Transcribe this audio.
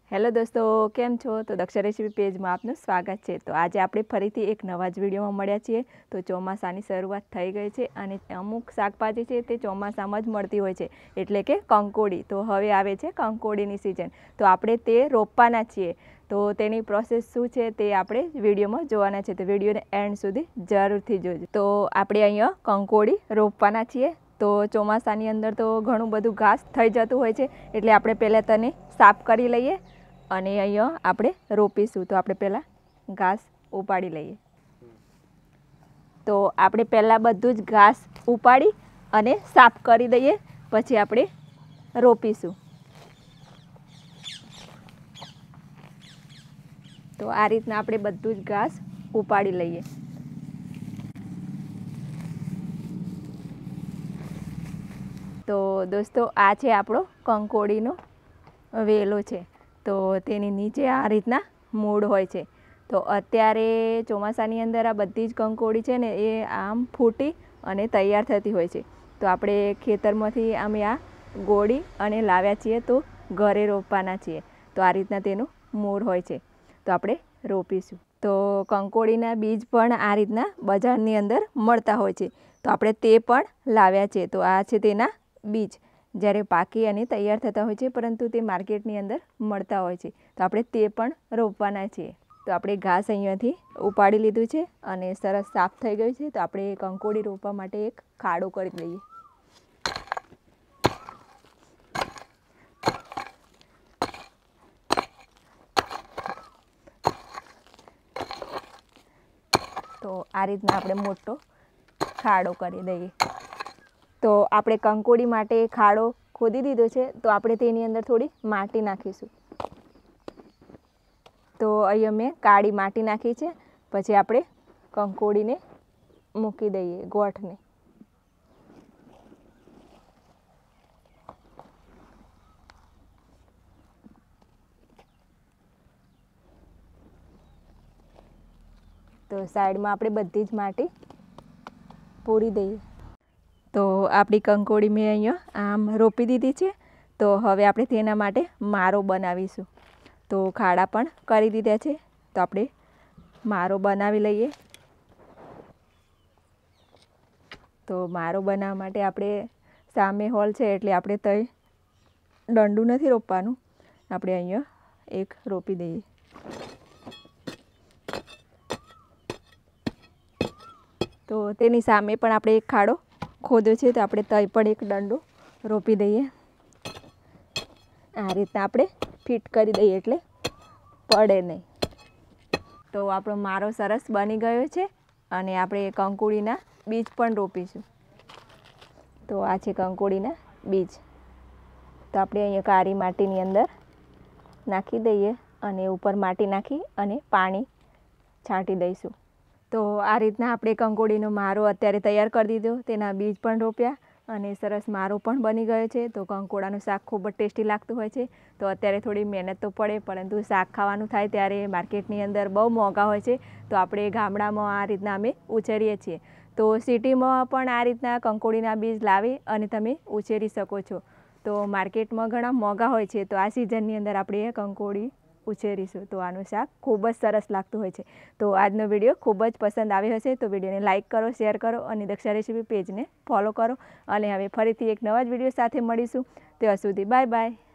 Hello દોસ્તો, કેમ છો? તો દક્ષા રેસીપી પેજમાં આપનું સ્વાગત છે। તો આજે આપણે ફરીથી એક નવા જ વિડીયોમાં મળ્યા છીએ। તો ચોમાસાની શરૂઆત થઈ ગઈ છે અને અમુક શાકભાજી છે તે ચોમાસામાં જ મળતી હોય છે, એટલે કે કંકોડી। તો હવે આવે છે કંકોડીની સિઝન, તો આપણે તે રોપવાના છીએ। તો તેની પ્રોસેસ શું છે તે આપણે વિડીયોમાં જોવાના છે, તો વિડીયોને એન્ડ સુધી જરૂરથી જોજો। તો આપણે અહીંયા કંકોડી રોપવાના છીએ। તો ચોમાસાની અંદર તો ઘણું બધું ઘાસ થઈ જતું હોય છે, એટલે આપણે પહેલાં તેને સાફ કરી લઈએ અને અહીંયા આપણે રોપીશું। તો આપણે પહેલાં ઘાસ ઉપાડી લઈએ। તો આપણે પહેલાં બધું જ ઘાસ ઉપાડી અને સાફ કરી દઈએ, પછી આપણે રોપીશું। તો આ રીતના આપણે બધું જ ઘાસ ઉપાડી લઈએ। તો દોસ્તો, આ છે આપણો કંકોડીનો વેલો છે। તો તેની નીચે આ રીતના મૂળ હોય છે। તો અત્યારે ચોમાસાની અંદર આ બધી જ કંકોડી છે ને એ આમ ફૂટી અને તૈયાર થતી હોય છે। તો આપણે ખેતરમાંથી અમે આ ગોળી અને લાવ્યા છીએ, તો ઘરે રોપવાના છીએ। તો આ રીતના તેનું મૂળ હોય છે, તો આપણે રોપીશું। તો કંકોડીના બીજ પણ આ રીતના બજારની અંદર મળતા હોય છે, તો આપણે તે પણ લાવ્યા છે। તો આ છે તેના બીજ, જ્યારે પાકી અને તૈયાર થતા હોય છે, પરંતુ તે માર્કેટની અંદર મળતા હોય છે, તો આપણે તે પણ રોપવાના છીએ। તો આપણે ઘાસ અહીંયાથી ઉપાડી લીધું છે અને સરસ સાફ થઈ ગયું છે। તો આપણે કંકોડી રોપવા માટે એક ખાડો કરી લઈએ। તો આ રીતના આપણે મોટો ખાડો કરી દઈએ। તો આપણે કંકોડી માટે ખાડો ખોદી દીધો છે, તો આપણે તેની અંદર થોડી માટી નાખીશું। તો અહીંયા મેં કાળી માટી નાખી છે, પછી આપણે કંકોડીને મૂકી દઈએ ગોઠને। તો સાઈડમાં આપણે બધી જ માટી પૂરી દઈએ। તો આપણી કંકોડી મેં અહીંયા આમ રોપી દીધી છે। તો હવે આપણે તેના માટે મારો બનાવીશું। તો ખાડા પણ કરી દીધા છે, તો આપણે મારો બનાવી લઈએ। તો મારો બનાવવા માટે આપણે સામે હોલ છે, એટલે આપણે તઈ દંડું નથી રોપવાનું, આપણે અહીંયા એક રોપી દઈએ। તો તેની સામે પણ આપણે એક ખાડો ખોદ્યો છે, તો આપણે તઈ પણ એક દંડો રોપી દઈએ। આ રીતના આપણે ફિટ કરી દઈએ એટલે પડે નહીં। તો આપણો મારો સરસ બની ગયો છે અને આપણે કંકોડીના બીજ પણ રોપીશું। તો આ છે કંકોડીના બીજ, તો આપણે અહીંયા કાળી માટીની અંદર નાખી દઈએ અને ઉપર માટી નાખી અને પાણી છાંટી દઈશું। તો આ રીતના આપણે કંકોડીનો મારો અત્યારે તૈયાર કરી દીધો, તેના બીજ પણ રોપ્યા અને સરસ મારો પણ બની ગયો છે। તો કંકોડાનું શાક ખૂબ જ ટેસ્ટી લાગતું હોય છે। તો અત્યારે થોડી મહેનત તો પડે, પરંતુ શાક ખાવાનું થાય ત્યારે માર્કેટની અંદર બહુ મોંઘા હોય છે, તો આપણે ગામડામાં આ રીતના અમે ઉછેરીએ છીએ। તો સિટીમાં પણ આ રીતના કંકોડીના બીજ લાવી અને તમે ઉછેરી શકો છો। તો માર્કેટમાં ઘણા મોંઘા હોય છે, તો આ સિઝનની અંદર આપણે કંકોડી ઉછેરીશું, તો આનું શાક ખૂબ જ સરસ લાગતું હોય છે। તો આજનો વિડીયો ખૂબ જ પસંદ આવ્યો હશે, તો વિડીયોને લાઇક કરો, શેર કરો અને દક્ષા રેસીપી પેજને ફોલો કરો। અને હવે ફરીથી એક નવા જ વિડીયો સાથે મળીશું। ત્યાં સુધી બાય બાય।